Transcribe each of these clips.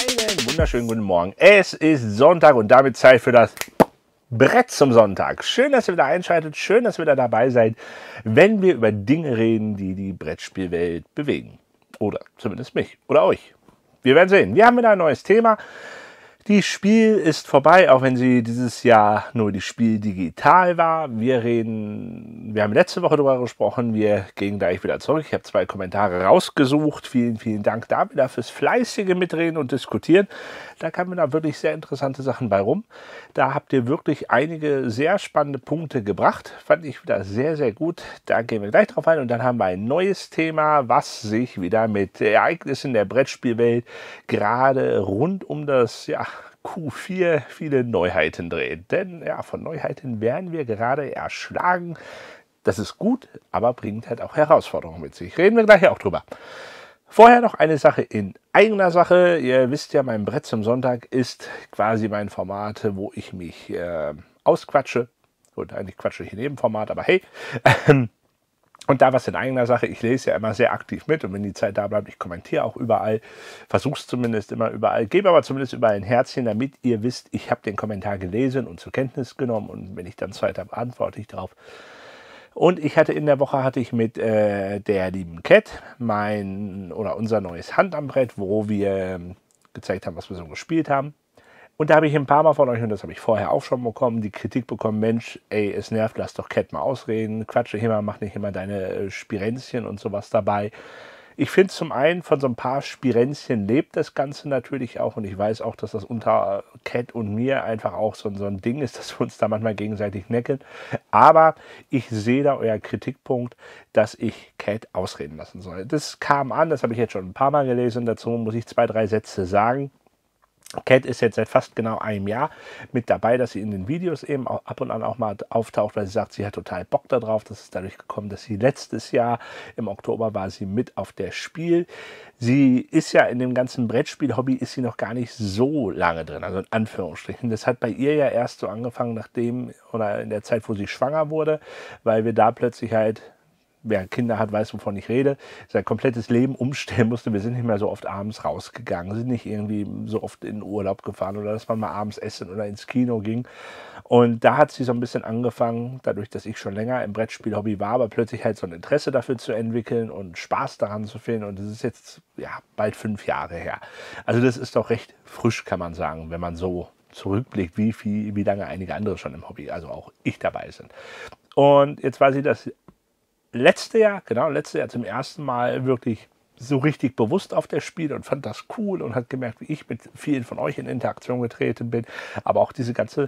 Einen wunderschönen guten Morgen. Es ist Sonntag und damit Zeit für das Brett zum Sonntag. Schön, dass ihr wieder einschaltet, schön, dass ihr wieder dabei seid, wenn wir über Dinge reden, die die Brettspielwelt bewegen. Oder zumindest mich oder euch. Wir werden sehen. Wir haben wieder ein neues Thema. Die Spiel ist vorbei, auch wenn sie dieses Jahr nur die Spiel digital war. Wir haben letzte Woche darüber gesprochen, wir gehen gleich wieder zurück. Ich habe 2 Kommentare rausgesucht. Vielen, vielen Dank da wieder fürs fleißige Mitreden und Diskutieren. Da kamen da wirklich sehr interessante Sachen bei rum. Da habt ihr wirklich einige sehr spannende Punkte gebracht. Fand ich wieder sehr, sehr gut. Da gehen wir gleich drauf ein. Und dann haben wir ein neues Thema, was sich wieder mit Ereignissen der Brettspielwelt gerade rund um das Q4 viele Neuheiten dreht. Denn von Neuheiten werden wir gerade erschlagen. Das ist gut, aber bringt halt auch Herausforderungen mit sich. Reden wir gleich auch drüber. Vorher noch eine Sache in eigener Sache. Ihr wisst ja, mein Brett zum Sonntag ist quasi mein Format, wo ich mich ausquatsche. Gut, eigentlich quatsche ich in jedem Format, aber hey. Und da was in eigener Sache, ich lese ja immer sehr aktiv mit und wenn die Zeit da bleibt, ich kommentiere auch überall, versuche es zumindest immer überall, gebe aber zumindest überall ein Herzchen, damit ihr wisst, ich habe den Kommentar gelesen und zur Kenntnis genommen und wenn ich dann Zeit habe, antworte ich drauf. Und in der Woche mit der lieben Cat unser neues Hand am Brett, wo wir gezeigt haben, was wir so gespielt haben. Und da habe ich ein paar Mal von euch, und das habe ich vorher auch schon bekommen, die Kritik bekommen, Mensch, ey, es nervt, lass doch Cat mal ausreden, quatsche immer, mach nicht immer deine Spirenzchen und sowas dabei. Ich finde zum einen, von so ein paar Spirenzchen lebt das Ganze natürlich auch und ich weiß auch, dass das unter Cat und mir einfach auch so ein Ding ist, dass wir uns da manchmal gegenseitig necken. Aber ich sehe da euer Kritikpunkt, dass ich Cat ausreden lassen soll. Das kam an, das habe ich jetzt schon ein paar Mal gelesen, dazu muss ich 2, 3 Sätze sagen. Cat ist jetzt seit fast genau einem Jahr mit dabei, dass sie in den Videos eben auch ab und an auch mal auftaucht, weil sie sagt, sie hat total Bock darauf. Das ist dadurch gekommen, dass sie letztes Jahr im Oktober war sie mit auf der Spiel. Sie ist ja in dem ganzen Brettspiel-Hobby ist sie noch gar nicht so lange drin, also in Anführungsstrichen. Das hat bei ihr ja erst so angefangen, in der Zeit, wo sie schwanger wurde, weil wir da plötzlich halt, wer Kinder hat, weiß, wovon ich rede, sein komplettes Leben umstellen musste. Wir sind nicht mehr so oft abends rausgegangen, sind nicht irgendwie so oft in den Urlaub gefahren oder dass man mal abends essen oder ins Kino ging. Und da hat sie so ein bisschen angefangen, dadurch, dass ich schon länger im Brettspiel-Hobby war, aber plötzlich halt so ein Interesse dafür zu entwickeln und Spaß daran zu finden. Und das ist jetzt bald 5 Jahre her. Also das ist doch recht frisch, kann man sagen, wenn man so zurückblickt, wie lange einige andere schon im Hobby, also auch ich dabei sind. Und jetzt war sie das letztes Jahr zum ersten Mal wirklich so richtig bewusst auf der Spiel und fand das cool und hat gemerkt, wie ich mit vielen von euch in Interaktion getreten bin. Aber auch diese ganze,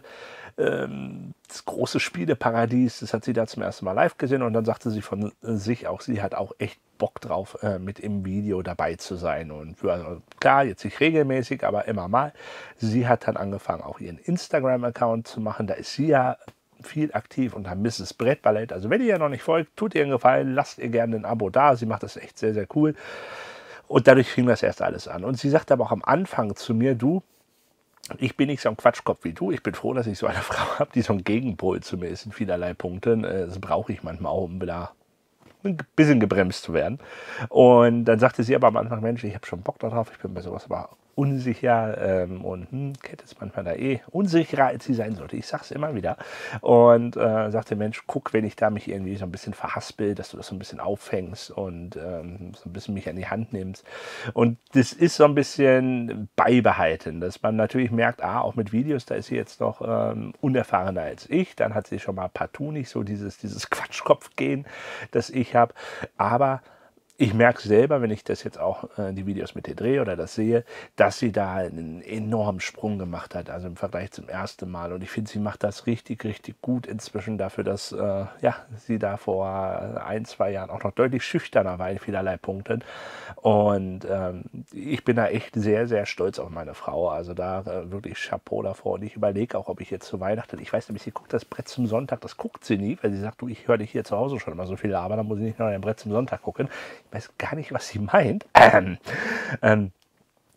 das große Spieleparadies, das hat sie da zum ersten Mal live gesehen und dann sagte sie von sich auch, sie hat auch echt Bock drauf, mit im Video dabei zu sein. Und klar, jetzt nicht regelmäßig, aber immer mal. Sie hat dann angefangen, auch ihren Instagram-Account zu machen. Da ist sie ja viel aktiv unter Mrs. Brettballett. Also wenn ihr ja noch nicht folgt, tut ihr einen Gefallen, lasst ihr gerne ein Abo da. Sie macht das echt sehr, sehr cool. Und dadurch fing das erst alles an. Und sie sagte aber auch am Anfang zu mir, du, ich bin nicht so ein Quatschkopf wie du. Ich bin froh, dass ich so eine Frau habe, die so ein Gegenpol zu mir ist in vielerlei Punkten. Das brauche ich manchmal auch, um wieder ein bisschen gebremst zu werden. Und dann sagte sie aber am Anfang, Mensch, ich habe schon Bock darauf, ich bin bei sowas aber unsicher Cat ist manchmal da unsicherer, als sie sein sollte. Ich sag's immer wieder. Und sagte, Mensch, guck, wenn ich da mich irgendwie so ein bisschen verhaspel, dass du das so ein bisschen auffängst und so ein bisschen mich an die Hand nimmst. Und das ist so ein bisschen beibehalten, dass man natürlich merkt, auch mit Videos, da ist sie jetzt noch unerfahrener als ich. Dann hat sie schon mal partout nicht so dieses Quatschkopf-Gehen, das ich habe. Aber ich merke selber, wenn ich das jetzt auch die Videos mit ihr drehe oder das sehe, dass sie da einen enormen Sprung gemacht hat, also im Vergleich zum ersten Mal. Und ich finde, sie macht das richtig, richtig gut inzwischen dafür, dass sie da vor 1, 2 Jahren auch noch deutlich schüchterner war in vielerlei Punkten. Und ich bin da echt sehr, sehr stolz auf meine Frau. Also da wirklich Chapeau davor. Und ich überlege auch, ob ich jetzt zu Weihnachten, ich weiß nämlich, sie guckt das Brett zum Sonntag, das guckt sie nie, weil sie sagt, du, ich höre dich hier zu Hause schon immer so viel, aber dann muss ich nicht noch ein Brett zum Sonntag gucken. Ich weiß gar nicht, was sie meint.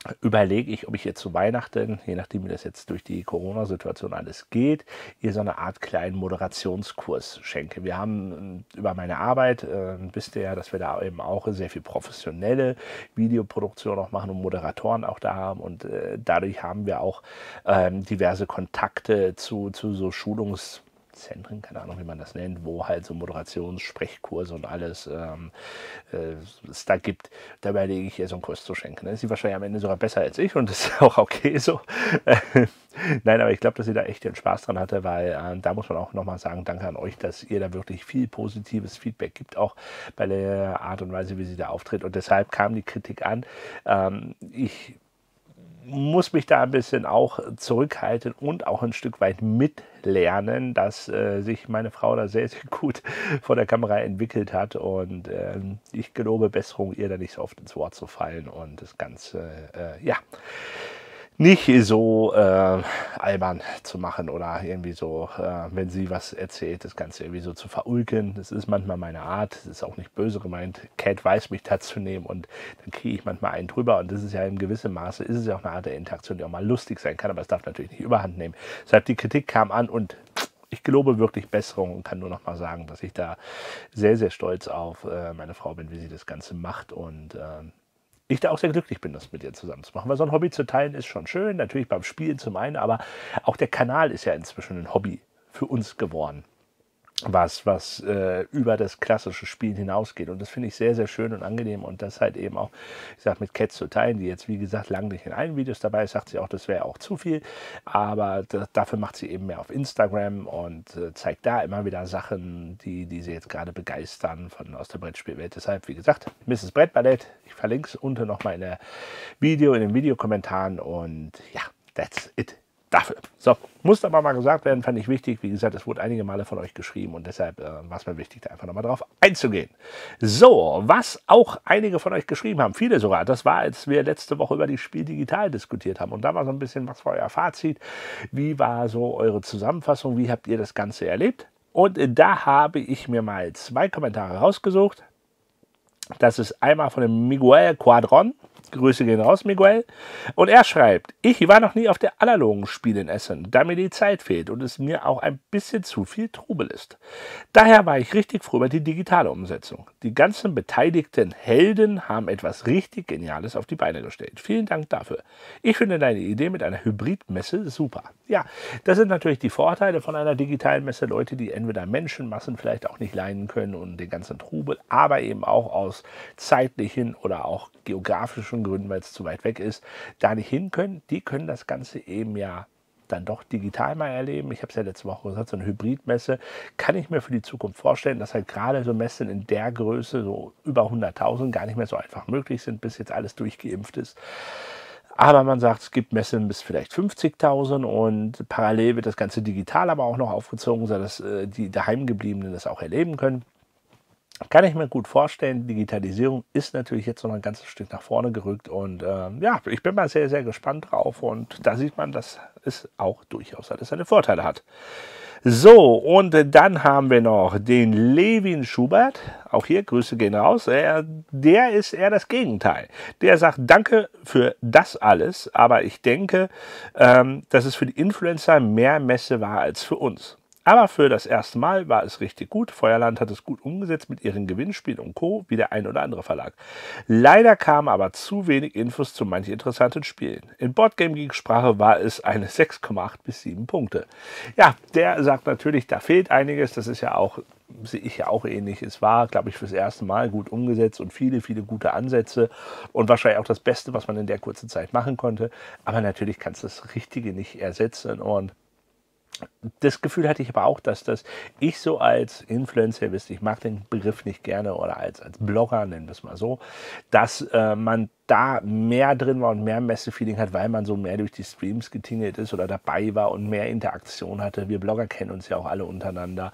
überlege ich, ob ich jetzt zu Weihnachten, je nachdem wie das jetzt durch die Corona-Situation alles geht, ihr so eine Art kleinen Moderationskurs schenke. Wir haben über meine Arbeit, wisst ihr ja, dass wir da eben auch sehr viel professionelle Videoproduktion auch machen und Moderatoren auch da haben und dadurch haben wir auch diverse Kontakte zu so Schulungszentren, keine Ahnung, wie man das nennt, wo halt so Moderationssprechkurse und alles es da gibt. Da überlege ich ihr so einen Kurs zu schenken. Ist sie wahrscheinlich am Ende sogar besser als ich und das ist auch okay so. Nein, aber ich glaube, dass sie da echt den Spaß dran hatte, weil da muss man auch nochmal sagen, danke an euch, dass ihr da wirklich viel positives Feedback gibt, auch bei der Art und Weise, wie sie da auftritt. Und deshalb kam die Kritik an. Ich muss mich da ein bisschen auch zurückhalten und auch ein Stück weit mitlernen, dass sich meine Frau da sehr, sehr gut vor der Kamera entwickelt hat und ich gelobe Besserung, ihr da nicht so oft ins Wort zu fallen und das Ganze, ja, nicht so albern zu machen oder irgendwie so, wenn sie was erzählt, das Ganze irgendwie so zu verulken. Das ist manchmal meine Art, das ist auch nicht böse gemeint. Cat weiß mich da zu nehmen und dann kriege ich manchmal einen drüber und das ist ja in gewissem Maße, ist es ja auch eine Art der Interaktion, die auch mal lustig sein kann, aber es darf natürlich nicht überhand nehmen. Deshalb die Kritik kam an und ich gelobe wirklich Besserung und kann nur noch mal sagen, dass ich da sehr, sehr stolz auf meine Frau bin, wie sie das Ganze macht und ich da auch sehr glücklich bin, das mit ihr zusammen zu machen. Weil so ein Hobby zu teilen ist schon schön, natürlich beim Spielen zum einen, aber auch der Kanal ist ja inzwischen ein Hobby für uns geworden. Was über das klassische Spielen hinausgeht. Und das finde ich sehr, sehr schön und angenehm. Und das halt eben auch, ich sag, mit Cat zu teilen, die jetzt, wie gesagt, lange nicht in allen Videos dabei ist, sagt sie auch, das wäre auch zu viel. Aber dafür macht sie eben mehr auf Instagram und zeigt da immer wieder Sachen, die sie jetzt gerade begeistern aus der Brettspielwelt. Deshalb, wie gesagt, Mrs. Brettballett, ich verlinke es unten nochmal in den Videokommentaren. Und ja, that's it. Dafür. So, musste aber mal gesagt werden, fand ich wichtig. Wie gesagt, es wurde einige Male von euch geschrieben und deshalb war es mir wichtig, da einfach nochmal drauf einzugehen. So, was auch einige von euch geschrieben haben, viele sogar, das war, als wir letzte Woche über die Spiel digital diskutiert haben und da war so ein bisschen, was war euer Fazit, wie war so eure Zusammenfassung, wie habt ihr das Ganze erlebt? Und da habe ich mir mal 2 Kommentare rausgesucht. Das ist einmal von dem Miguel Quadron. Grüße gehen raus, Miguel. Und er schreibt, ich war noch nie auf der analogen Spiel in Essen, da mir die Zeit fehlt und es mir auch ein bisschen zu viel Trubel ist. Daher war ich richtig froh über die digitale Umsetzung. Die ganzen beteiligten Helden haben etwas richtig Geniales auf die Beine gestellt. Vielen Dank dafür. Ich finde deine Idee mit einer Hybridmesse super. Ja, das sind natürlich die Vorteile von einer digitalen Messe. Leute, die entweder Menschenmassen vielleicht auch nicht leiden können und den ganzen Trubel, aber eben auch aus zeitlichen oder auch geografischen Gründen, weil es zu weit weg ist, da nicht hin können. Die können das Ganze eben ja dann doch digital mal erleben. Ich habe es ja letzte Woche gesagt, so eine Hybridmesse kann ich mir für die Zukunft vorstellen, dass halt gerade so Messen in der Größe, so über 100.000, gar nicht mehr so einfach möglich sind, bis jetzt alles durchgeimpft ist. Aber man sagt, es gibt Messen bis vielleicht 50.000 und parallel wird das Ganze digital aber auch noch aufgezogen, sodass die Daheimgebliebenen das auch erleben können. Kann ich mir gut vorstellen. Digitalisierung ist natürlich jetzt noch ein ganzes Stück nach vorne gerückt und ja, ich bin mal sehr, sehr gespannt drauf und da sieht man, dass es auch durchaus alles seine Vorteile hat. So, und dann haben wir noch den Levin Schubert. Auch hier, Grüße gehen raus. Der ist eher das Gegenteil. Der sagt, danke für das alles, aber ich denke, dass es für die Influencer mehr Messe war als für uns. Aber für das erste Mal war es richtig gut. Feuerland hat es gut umgesetzt mit ihren Gewinnspielen und Co., wie der ein oder andere Verlag. Leider kamen aber zu wenig Infos zu manchen interessanten Spielen. In Boardgame Geek Sprache war es eine 6,8 bis 7 Punkte. Ja, der sagt natürlich, da fehlt einiges. Das ist ja auch, sehe ich ja auch ähnlich. Es war, glaube ich, fürs erste Mal gut umgesetzt und viele, viele gute Ansätze und wahrscheinlich auch das Beste, was man in der kurzen Zeit machen konnte. Aber natürlich kannst du das Richtige nicht ersetzen und das Gefühl hatte ich aber auch, dass ich so als Influencer, wisst ihr, ich mag den Begriff nicht gerne oder als Blogger, nennen wir es mal so, dass man da mehr drin war und mehr Messefeeling hat, weil man so mehr durch die Streams getingelt ist oder dabei war und mehr Interaktion hatte. Wir Blogger kennen uns ja auch alle untereinander.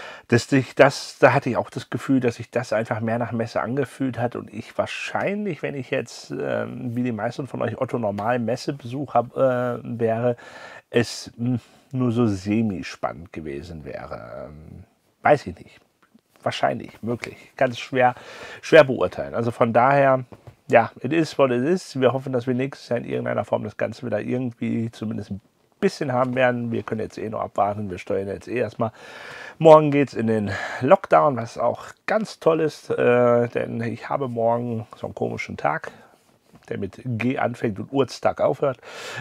Da hatte ich auch das Gefühl, dass sich das einfach mehr nach Messe angefühlt hat und ich wahrscheinlich, wenn ich jetzt, wie die meisten von euch Otto normal Messebesuch wäre, es nur so semi-spannend gewesen wäre. Weiß ich nicht. Wahrscheinlich, möglich. Ganz schwer beurteilen. Also von daher ja, it is what it is. Wir hoffen, dass wir nächstes Jahr in irgendeiner Form das Ganze wieder irgendwie zumindest ein bisschen haben werden. Wir können jetzt noch abwarten. Wir steuern jetzt erstmal. Morgen geht es in den Lockdown, was auch ganz toll ist, denn ich habe morgen so einen komischen Tag, der mit G anfängt und Uhrtag aufhört.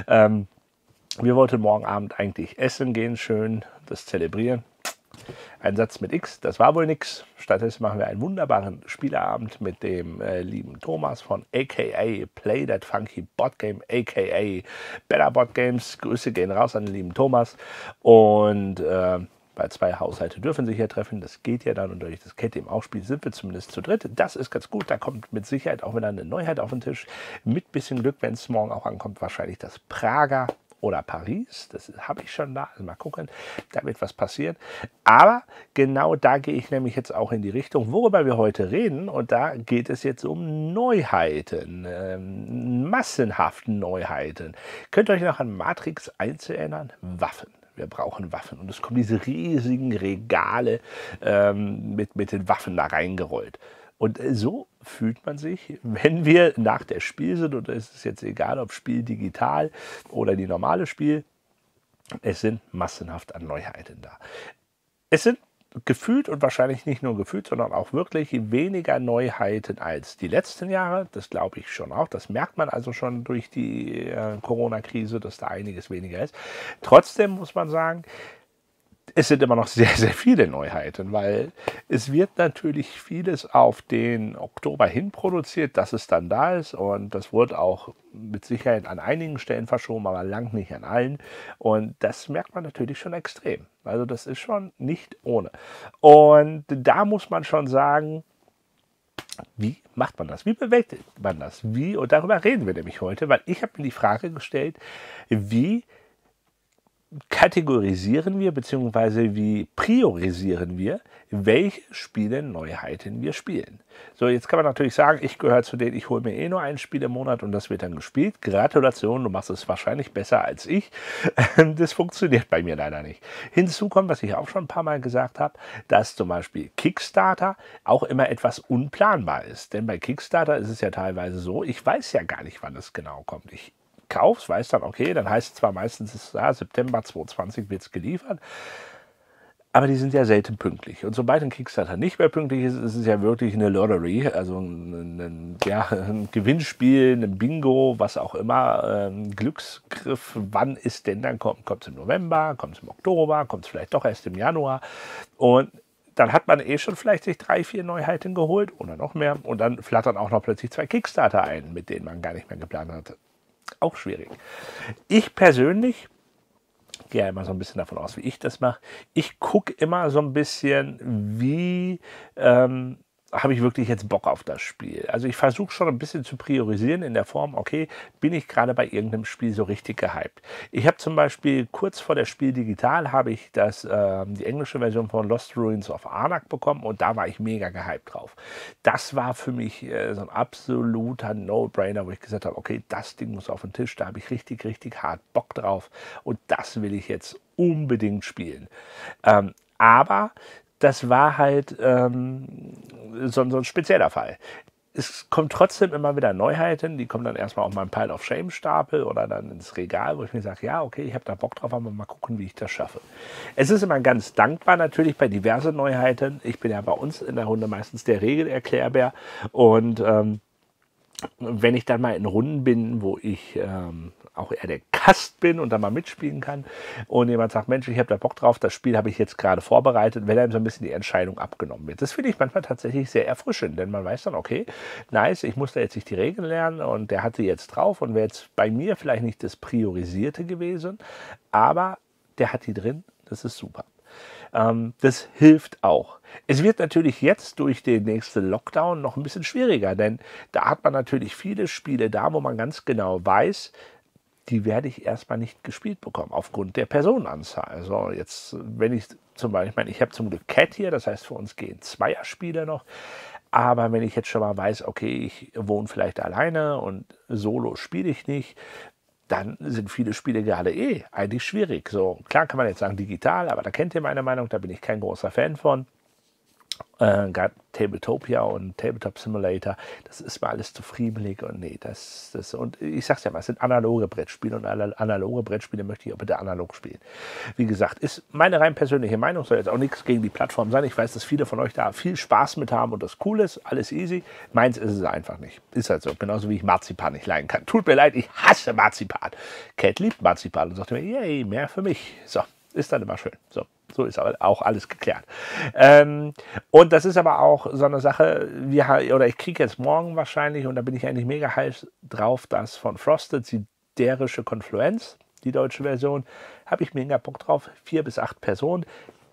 Wir wollten morgen Abend eigentlich essen gehen, schön das zelebrieren. Ein Satz mit X, das war wohl nix. Stattdessen machen wir einen wunderbaren Spieleabend mit dem lieben Thomas von aka Play That Funky Board Game, aka Better Board Games. Grüße gehen raus an den lieben Thomas. Und weil 2 Haushalte dürfen sich ja treffen, das geht ja dann, und durch das Cat im Aufspiel sind wir zumindest zu dritt. Das ist ganz gut, da kommt mit Sicherheit auch wieder eine Neuheit auf den Tisch. Mit bisschen Glück, wenn es morgen auch ankommt, wahrscheinlich das Prager oder Paris, das habe ich schon da, also mal gucken, da wird was passieren. Aber genau da gehe ich nämlich jetzt auch in die Richtung, worüber wir heute reden, und da geht es jetzt um Neuheiten, massenhaften Neuheiten. Könnt ihr euch noch an Matrix 1 erinnern? Waffen. Wir brauchen Waffen. Und es kommen diese riesigen Regale mit den Waffen da reingerollt. Und so fühlt man sich, wenn wir nach der Spiel sind, und es ist jetzt egal, ob Spiel digital oder die normale Spiel, es sind massenhaft an Neuheiten da. Es sind gefühlt, und wahrscheinlich nicht nur gefühlt, sondern auch wirklich weniger Neuheiten als die letzten Jahre. Das glaube ich schon auch. Das merkt man also schon durch die Corona-Krise, dass da einiges weniger ist. Trotzdem muss man sagen, es sind immer noch sehr, sehr viele Neuheiten, weil es wird natürlich vieles auf den Oktober hin produziert, dass es dann da ist, und das wird auch mit Sicherheit an einigen Stellen verschoben, aber lang nicht an allen, und das merkt man natürlich schon extrem. Also das ist schon nicht ohne. Und da muss man schon sagen, wie macht man das? Wie bewältigt man das? Wie? Und darüber reden wir nämlich heute, weil ich habe mir die Frage gestellt, wie kategorisieren wir bzw. wie priorisieren wir, welche Spiele Neuheiten wir spielen. So, jetzt kann man natürlich sagen, ich gehöre zu denen, ich hole mir nur ein Spiel im Monat und das wird dann gespielt. Gratulation, du machst es wahrscheinlich besser als ich. Das funktioniert bei mir leider nicht. Hinzu kommt, was ich auch schon ein paar Mal gesagt habe, dass zum Beispiel Kickstarter auch immer etwas unplanbar ist. Denn bei Kickstarter ist es ja teilweise so, ich weiß ja gar nicht, wann es genau kommt. Ich kaufst, weiß dann, okay, dann heißt es zwar meistens, ja, September 2020 wird es geliefert, aber die sind ja selten pünktlich. Und sobald ein Kickstarter nicht mehr pünktlich ist, ist es ja wirklich eine Lottery, also ein Gewinnspiel, ein Bingo, was auch immer, ein Glücksgriff. Wann ist denn dann kommt? Kommt es im November, kommt es im Oktober, kommt es vielleicht doch erst im Januar, und dann hat man schon vielleicht sich 3, 4 Neuheiten geholt oder noch mehr, und dann flattern auch noch plötzlich 2 Kickstarter ein, mit denen man gar nicht mehr geplant hatte. Auch schwierig. Ich persönlich gehe ja immer so ein bisschen davon aus, wie ich das mache. Ich gucke immer so ein bisschen, wie habe ich wirklich jetzt Bock auf das Spiel. Also ich versuche schon ein bisschen zu priorisieren in der Form, okay, bin ich gerade bei irgendeinem Spiel so richtig gehypt. Ich habe zum Beispiel kurz vor der Spiel digital habe ich die englische Version von Lost Ruins of Arnak bekommen, und da war ich mega gehypt drauf. Das war für mich so ein absoluter No-Brainer, wo ich gesagt habe, okay, das Ding muss auf den Tisch, da habe ich richtig, richtig hart Bock drauf, und das will ich jetzt unbedingt spielen. Aber das war halt so ein spezieller Fall. Es kommt trotzdem immer wieder Neuheiten, die kommen dann erstmal auf meinen Pile of Shame Stapel oder dann ins Regal, wo ich mir sage, ja, okay, ich habe da Bock drauf, aber mal gucken, wie ich das schaffe. Es ist immer ganz dankbar natürlich bei diversen Neuheiten. Ich bin ja bei uns in der Runde meistens der Regelerklärbär, und wenn ich dann mal in Runden bin, wo ich auch eher der Gast bin und dann mal mitspielen kann, und jemand sagt, Mensch, ich habe da Bock drauf, das Spiel habe ich jetzt gerade vorbereitet, wenn einem so ein bisschen die Entscheidung abgenommen wird. Das finde ich manchmal tatsächlich sehr erfrischend, denn man weiß dann, okay, nice, ich muss da jetzt nicht die Regeln lernen, und der hat die jetzt drauf, und wäre jetzt bei mir vielleicht nicht das Priorisierte gewesen, aber der hat die drin, das ist super. Das hilft auch. Es wird natürlich jetzt durch den nächsten Lockdown noch ein bisschen schwieriger, denn da hat man natürlich viele Spiele da, wo man ganz genau weiß, die werde ich erstmal nicht gespielt bekommen, aufgrund der Personenanzahl. Also jetzt, wenn ich zum Beispiel, ich habe zum Glück Cat hier, das heißt, für uns gehen Zweierspiele noch. Aber wenn ich jetzt schon mal weiß, okay, ich wohne vielleicht alleine und solo spiele ich nicht, dann sind viele Spiele gerade eigentlich schwierig. So, klar kann man jetzt sagen digital, aber da kennt ihr meine Meinung, da bin ich kein großer Fan von. Gerade Tabletopia und Tabletop Simulator, das ist mir alles zu friemelig und nee, und ich sag's ja mal, es sind analoge Brettspiele und analoge Brettspiele möchte ich auch bitte analog spielen. Wie gesagt, ist meine rein persönliche Meinung, soll jetzt auch nichts gegen die Plattform sein. Ich weiß, dass viele von euch da viel Spaß mit haben und das cool ist, alles easy. Meins ist es einfach nicht. Ist halt so, genauso wie ich Marzipan nicht leiden kann. Tut mir leid, ich hasse Marzipan. Cat liebt Marzipan und sagt mir, yay, mehr für mich. So, ist dann immer schön. So ist aber auch alles geklärt. Und das ist aber auch so eine Sache, ich kriege jetzt morgen wahrscheinlich, und da bin ich eigentlich mega heiß drauf, das von Frosted, Siderische Konfluenz, die deutsche Version, habe ich mega Bock drauf. 4 bis 8 Personen.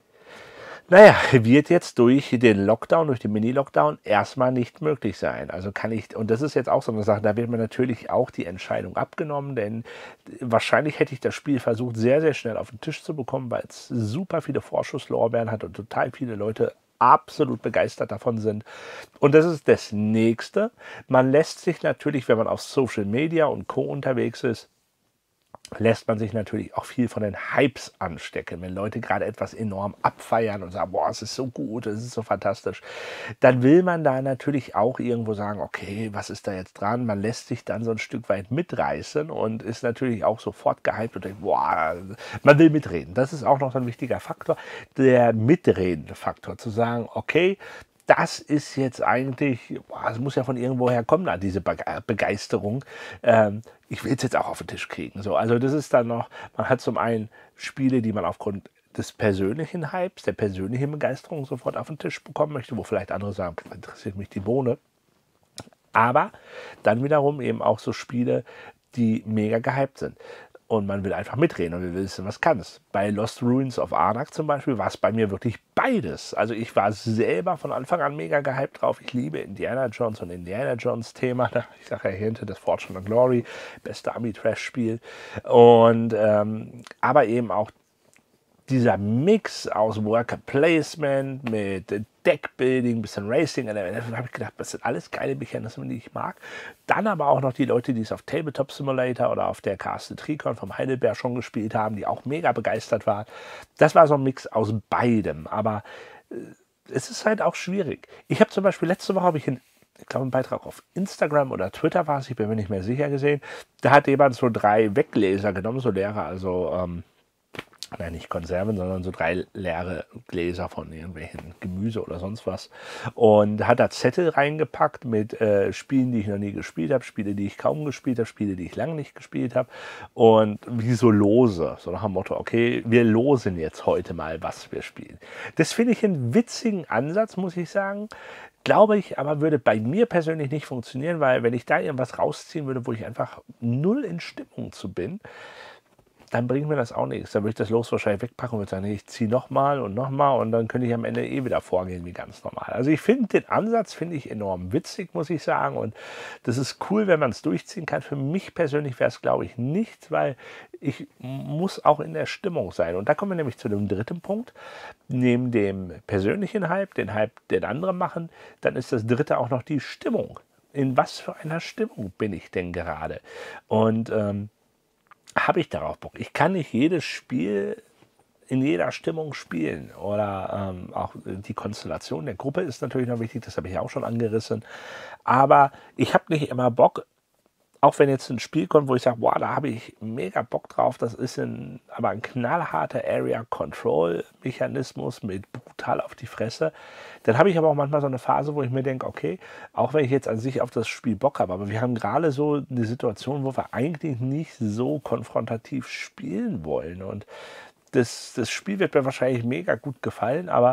Naja, wird jetzt durch den Lockdown, durch den Mini-Lockdown erstmal nicht möglich sein. Also kann ich, und das ist jetzt auch so eine Sache, da wird mir natürlich auch die Entscheidung abgenommen, denn wahrscheinlich hätte ich das Spiel versucht, sehr, sehr schnell auf den Tisch zu bekommen, weil es super viele Vorschusslorbeeren hat und total viele Leute absolut begeistert davon sind. Und das ist das Nächste. Man lässt sich natürlich, wenn man auf Social Media und Co. unterwegs ist, lässt man sich natürlich auch viel von den Hypes anstecken. Wenn Leute gerade etwas enorm abfeiern und sagen, boah, es ist so gut, es ist so fantastisch, dann will man da natürlich auch irgendwo sagen, okay, was ist da jetzt dran? Man lässt sich dann so ein Stück weit mitreißen und ist natürlich auch sofort gehypt und denkt, boah, man will mitreden. Das ist auch noch so ein wichtiger Faktor, der mitredende Faktor, zu sagen, okay, das ist jetzt eigentlich, es muss ja von irgendwoher kommen, diese Begeisterung. Ich will es jetzt auch auf den Tisch kriegen. So, also das ist dann noch, man hat zum einen Spiele, die man aufgrund des persönlichen Hypes, der persönlichen Begeisterung sofort auf den Tisch bekommen möchte, wo vielleicht andere sagen, interessiert mich die Bohne. Aber dann wiederum eben auch so Spiele, die mega gehypt sind. Und man will einfach mitreden und will wissen, was kann es. Bei Lost Ruins of Arnak zum Beispiel war es bei mir wirklich beides. Also ich war selber von Anfang an mega gehypt drauf. Ich liebe Indiana Jones und Indiana Jones Thema. Ich sage ja hier hinter das Fortune and Glory, beste Ami-Trash-Spiel. Und aber eben auch dieser Mix aus Worker Placement mit Deckbuilding, bisschen Racing, da habe ich gedacht, das sind alles geile Mechanismen, die ich mag. Dann aber auch noch die Leute, die es auf Tabletop Simulator oder auf der Castle Tricon vom Heidelberg schon gespielt haben, die auch mega begeistert waren. Das war so ein Mix aus beidem, aber es ist halt auch schwierig. Ich habe zum Beispiel letzte Woche, ich glaube, einen Beitrag auf Instagram oder Twitter war es, ich bin mir nicht mehr sicher gesehen, da hat jemand so 3 Weggläser genommen, so leere, also nein, nicht Konserven, sondern so 3 leere Gläser von irgendwelchen Gemüse oder sonst was. Und hat da Zettel reingepackt mit Spielen, die ich noch nie gespielt habe, Spiele, die ich kaum gespielt habe, Spiele, die ich lange nicht gespielt habe. Und wie so Lose, so nach dem Motto, okay, wir losen jetzt heute mal, was wir spielen. Das finde ich einen witzigen Ansatz, muss ich sagen. Glaube ich, aber würde bei mir persönlich nicht funktionieren, weil wenn ich da irgendwas rausziehen würde, wo ich einfach null in Stimmung zu bin, dann bringt mir das auch nichts. Dann würde ich das Los wahrscheinlich wegpacken und würde sagen, nee, ich ziehe nochmal und dann könnte ich am Ende wieder vorgehen wie ganz normal. Also ich finde den Ansatz, finde ich enorm witzig, muss ich sagen. Und das ist cool, wenn man es durchziehen kann. Für mich persönlich wäre es, glaube ich, nicht, weil ich muss auch in der Stimmung sein. Und da kommen wir nämlich zu dem dritten Punkt. Neben dem persönlichen Hype, den Hype, den andere machen, dann ist das dritte auch noch die Stimmung. In was für einer Stimmung bin ich denn gerade? Und habe ich darauf Bock? Ich kann nicht jedes Spiel in jeder Stimmung spielen oder auch die Konstellation der Gruppe ist natürlich noch wichtig, das habe ich auch schon angerissen, aber ich habe nicht immer Bock, auch wenn jetzt ein Spiel kommt, wo ich sage, boah, da habe ich mega Bock drauf, das ist aber ein knallharter Area-Control-Mechanismus mit brutal auf die Fresse, dann habe ich aber auch manchmal so eine Phase, wo ich mir denke, okay, auch wenn ich jetzt an sich auf das Spiel Bock habe, aber wir haben gerade so eine Situation, wo wir eigentlich nicht so konfrontativ spielen wollen und das Spiel wird mir wahrscheinlich mega gut gefallen, aber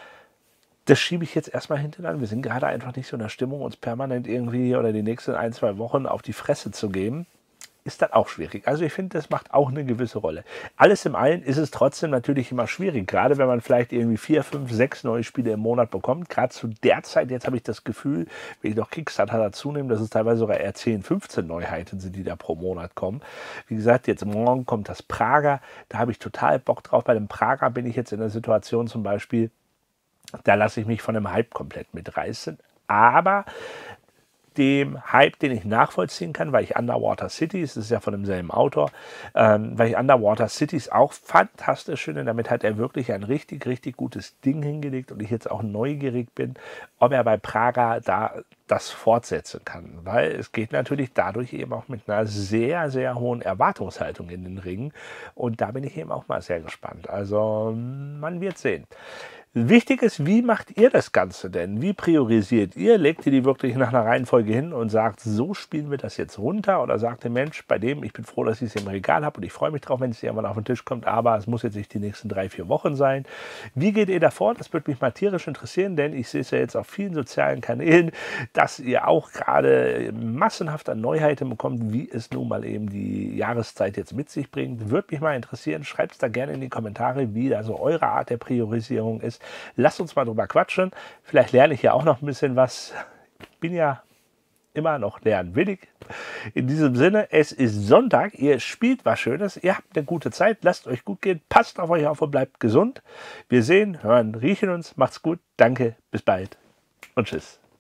das schiebe ich jetzt erstmal hinten an. Wir sind gerade einfach nicht so in der Stimmung, uns permanent irgendwie oder die nächsten 1, 2 Wochen auf die Fresse zu geben. Ist dann auch schwierig. Also ich finde, das macht auch eine gewisse Rolle. Alles im Allen ist es trotzdem natürlich immer schwierig. Gerade wenn man vielleicht irgendwie 4, 5, 6 neue Spiele im Monat bekommt. Gerade zu der Zeit, jetzt habe ich das Gefühl, wenn ich noch Kickstarter dazu nehme, dass es teilweise sogar eher 10, 15 Neuheiten sind, die da pro Monat kommen. Wie gesagt, jetzt morgen kommt das Prager. Da habe ich total Bock drauf. Bei dem Prager bin ich jetzt in der Situation zum Beispiel, da lasse ich mich von dem Hype komplett mitreißen. Aber dem Hype, den ich nachvollziehen kann, weil ich Underwater Cities, das ist ja von demselben Autor, weil ich Underwater Cities auch fantastisch finde. Damit hat er wirklich ein richtig, richtig gutes Ding hingelegt und ich jetzt auch neugierig bin, ob er bei Praga da das fortsetzen kann. Weil es geht natürlich dadurch eben auch mit einer sehr, sehr hohen Erwartungshaltung in den Ring und da bin ich eben auch mal sehr gespannt. Also man wird sehen. Wichtig ist, wie macht ihr das Ganze denn? Wie priorisiert ihr? Legt ihr die wirklich nach einer Reihenfolge hin und sagt, so spielen wir das jetzt runter? Oder sagt der Mensch, bei dem, ich bin froh, dass ich es im Regal habe und ich freue mich drauf, wenn es irgendwann auf den Tisch kommt, aber es muss jetzt nicht die nächsten 3-4 Wochen sein. Wie geht ihr davor? Das würde mich mal tierisch interessieren, denn ich sehe es ja jetzt auf vielen sozialen Kanälen, dass ihr auch gerade massenhaft an Neuheiten bekommt, wie es nun mal eben die Jahreszeit jetzt mit sich bringt. Würde mich mal interessieren. Schreibt es da gerne in die Kommentare, wie also eure Art der Priorisierung ist. Lasst uns mal drüber quatschen. Vielleicht lerne ich ja auch noch ein bisschen was. Ich bin ja immer noch lernwillig. In diesem Sinne, es ist Sonntag. Ihr spielt was Schönes. Ihr habt eine gute Zeit. Lasst euch gut gehen. Passt auf euch auf und bleibt gesund. Wir sehen, hören, riechen uns. Macht's gut. Danke. Bis bald. Und tschüss.